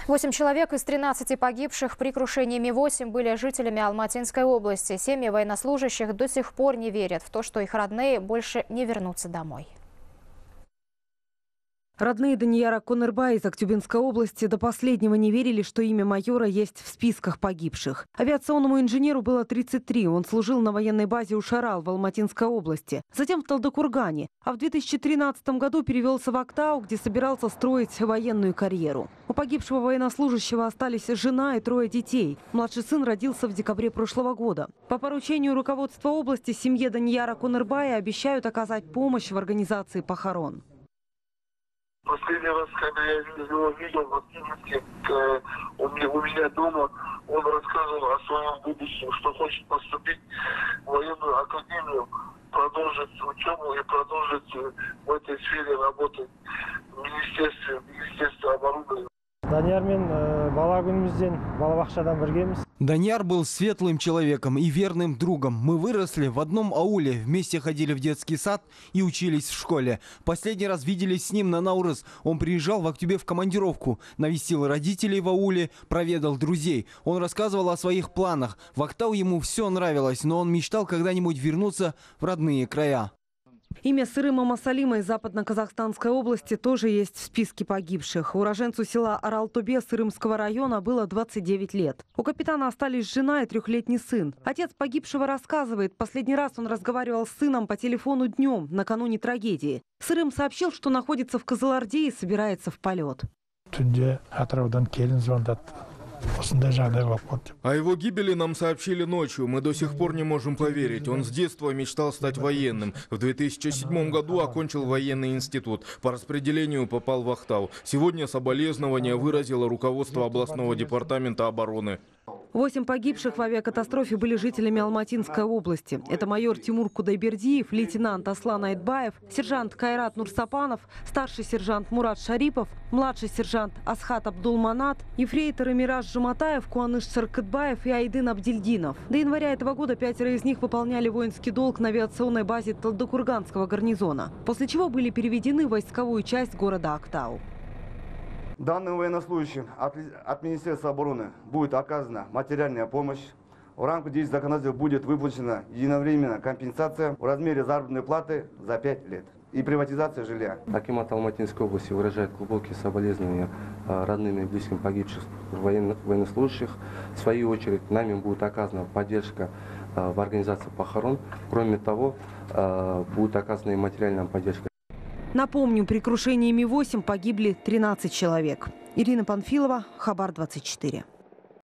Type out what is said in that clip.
8 человек из 13 погибших при крушении Ми-8 были жителями Алматинской области. Семьи военнослужащих до сих пор не верят в то, что их родные больше не вернутся домой. Родные Данияра Конырбая из Актюбинской области до последнего не верили, что имя майора есть в списках погибших. Авиационному инженеру было 33. Он служил на военной базе Ушарал в Алматинской области. Затем в Талдыкургане. А в 2013 году перевелся в Актау, где собирался строить военную карьеру. У погибшего военнослужащего остались жена и 3 детей. Младший сын родился в декабре прошлого года. По поручению руководства области семье Данияра Конырбая обещают оказать помощь в организации похорон. Последний раз, когда я его видел в активности у меня дома, он рассказывал о своем будущем, что хочет поступить в военную академию, продолжить учебу и продолжить в этой сфере работать в Министерстве обороны. Данияр был светлым человеком и верным другом. Мы выросли в одном ауле, вместе ходили в детский сад и учились в школе. Последний раз виделись с ним на Наурыз. Он приезжал в Актюбе в командировку, навестил родителей в ауле, проведал друзей. Он рассказывал о своих планах. В Актау ему все нравилось, но он мечтал когда-нибудь вернуться в родные края. Имя Сырыма Масалима из Западно-Казахстанской области тоже есть в списке погибших. Уроженцу села Аралтубе Сырымского района было 29 лет. У капитана остались жена и 3-летний сын. Отец погибшего рассказывает, последний раз он разговаривал с сыном по телефону днем, накануне трагедии. Сырым сообщил, что находится в Кызылорде и собирается в полет. О его гибели нам сообщили ночью. Мы до сих пор не можем поверить. Он с детства мечтал стать военным. В 2007 году окончил военный институт. По распределению попал в Актау. Сегодня соболезнования выразило руководство областного департамента обороны. 8 погибших в авиакатастрофе были жителями Алматинской области. Это майор Тимур Кудайбердиев, лейтенант Аслан Айтбаев, сержант Кайрат Нурсапанов, старший сержант Мурат Шарипов, младший сержант Асхат Абдулманат, ефрейторы Мираж Жуматаев, Куаныш Саркытбаев и Айдын Абдельдинов. До января этого года 5 из них выполняли воинский долг на авиационной базе Талдыкурганского гарнизона, после чего были переведены в войсковую часть города Актау. Данным военнослужащим от Министерства обороны будет оказана материальная помощь. В рамках действий законодательства будет выплачена единовременная компенсация в размере заработной платы за 5 лет и приватизация жилья. Акимат Алматинской области выражает глубокие соболезнования родным и близким погибших военнослужащих. В свою очередь нами будет оказана поддержка в организации похорон. Кроме того, будет оказана и материальная поддержка. Напомню, при крушении Ми-8 погибли 13 человек. Ирина Панфилова, Хабар 24.